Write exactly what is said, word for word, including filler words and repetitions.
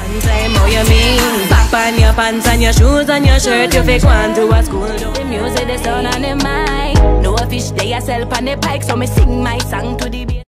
One time, how you mean? Back on your pants and your shoes and your shirt, you fake one to a school. The music, the sound and the mic. No fish, they a sell on the pike, so me sing my song to the beat.